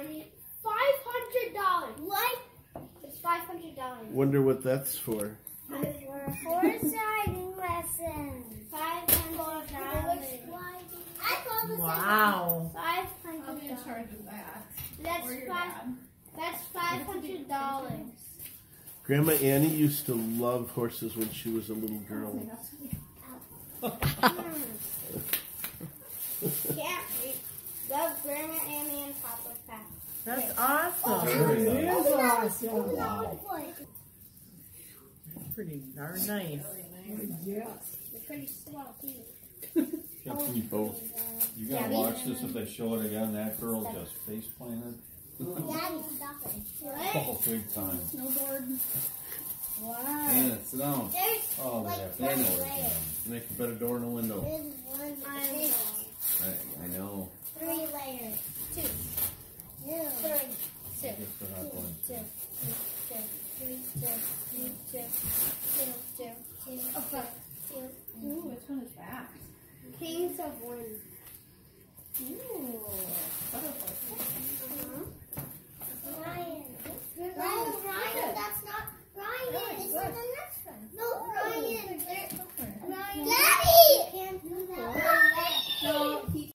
$500. What? It's $500. Wonder what that's for. Horse riding lessons. $500. Wow. $500. In charge of that. That's $500. Grandma Annie used to love horses when she was a little girl. Yeah, we love Grandma Annie and Papa Pat. That's awesome. It is awesome. Wow. Pretty darn nice. Yes. They're pretty small too. Can you both? You gotta watch this if they show it again. That girl just face planted. Daddy, stop it. Oh, big time. Snowboard. Wow. And sit down. There's Oh, like yeah. one They know layer. it. Make a better door in the window. There's one layer. I know. 3 layers. 2. 3. 2. Just for that one. 2. 3. 2. 2. 2. 2. Ooh, which one is that? Kings of Winds.